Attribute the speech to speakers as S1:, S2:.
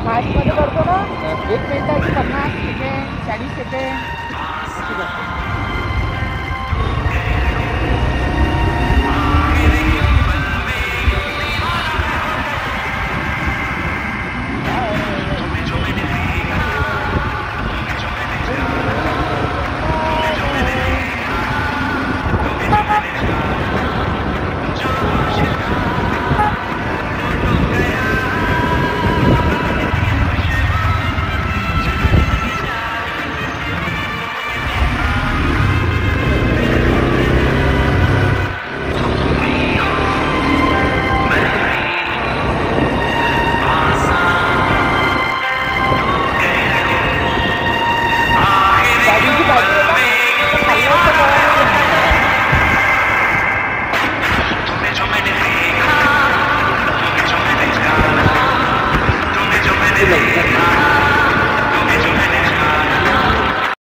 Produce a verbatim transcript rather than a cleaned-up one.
S1: फास्टमध्ये करतो ना, एक मिनिटाची पन्नास सेकंड चाळीस सेकंड अशी करतो.
S2: Thank you.